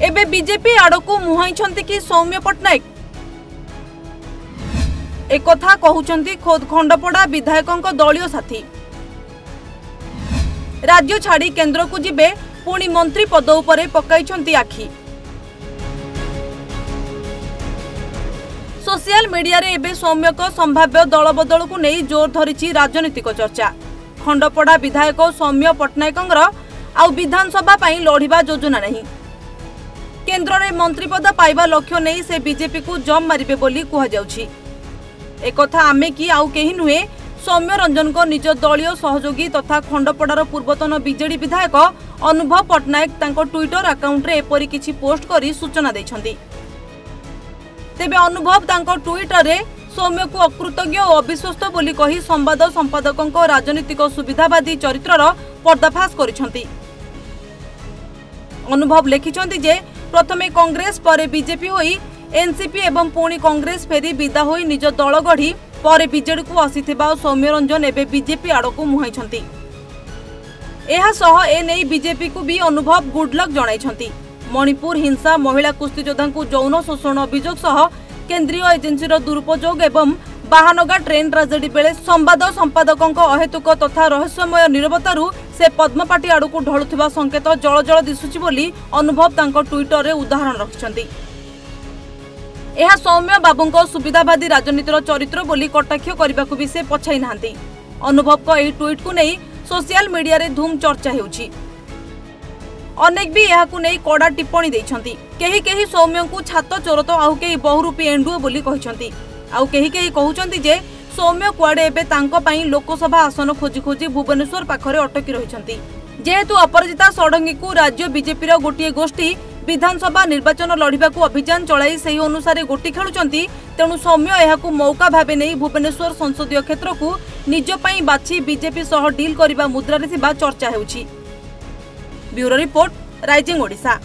एबे बीजेपी आड़कू मुहाइछंती कि सौम्य पट्टनायक एक कथा कहउछंती खोद खंडपड़ा विधायकों दलीय साथी। राज्य छाड़ी केंद्र को जिबे पुणी मंत्री पद उपरे पकाइछंती आखि। सोशल मीडिया रे एबे सौम्यक संभाव्य दल बदल को नहीं जोर धरिछि राजनीतिक चर्चा। खंडपड़ा विधायक सौम्य पट्टनायकर आउ विधानसभा पई लढ़िबा योजना नहीं। केंद्र रे मंत्री पद पाइबा लक्ष्य नहीं से बीजेपी को जम मारिबे बोली कुहा जाउछि। एक कथा आमे कि आउ केही नुहे सौम्य रंजन को निज दलीय सहयोगी तथा खंडपड़ार पूर्वतन बीजेडी विधायक अनुभव पट्टनायक तांको ट्विटर अकाउंट रे एपरि किछि पोस्ट करी सूचना दैछंती। तेबे अनुभव तांको ट्विटर रे सौम्य को अकृतज्ञ और अविश्वस्त बोली कही संवाद संपादकों राजनीतिक सुविधावादी चरित्रर पर्दाफाश करिछंती। अनुभव लिखिछंती जे प्रथमे कांग्रेस पर बीजेपी होई एनसीपी एवं पुणी कांग्रेस फेरी विदा होई निज दल गढ़ी पर बीजेडी को आसीथिबा सौम्य रंजन एबे बीजेपी आड़कू मुहाइछंती। एहा सह ए नै बीजेपी को भी अनुभव गुड लक जणाइछंती। मणिपुर हिंसा महिला कुस्ती योद्धा को यौन शोषण अभियोग सह केंद्रीय एजेंसीर दुरुपयोग एवं बाहानगा ट्रेन ट्राजेडी बेले संवाद संपादकों अहेतुक तथा रहस्यमय निरवतारू से पद्मपाटी आड़कू ढलुथिबा संकेत जल जल दिसुछि बोली अनुभव तांको ट्विटर रे उदाहरण रखिछंती। एहा सौम्य बाबूंको सुविधावादी राजनीतिर चरित्र बोली कटाक्ष करबाकू भी से पछाई नाहांती। अनुभव को एही ट्वीट को नहीं सोशल मीडिया रे धूम चर्चा हेउछि। अनेक भी यहाकू नहीं कड़ा टिप्पणी दैछंती। केही केही सौम्य को छात चोर तो आउ केही बहुरूपी एंडुओ बोली कहिछंती। आउ केही केही कहउछंती जे सौम्य कुआडे एबे तांको पई लोकसभा आसन खोजी खोजी भुवनेश्वर पाखरे अटकी रहिछंती। जेहेतु अपराजिता षडंगी को राज्य बीजेपी रो गोटिए गोष्ठी विधानसभा निर्वाचन लड़िबा को अभियान चलाई सही अनुसार गोटी खेलुचंती। तेणु सौम्य एहाकू मौका भाबे नहीं भुवनेश्वर संसदीय क्षेत्र को निज पई बाछि बीजेपी सह डील करिबा मुद्रारे थिबा चर्चा हेउछि। Bureau report rising Odisha.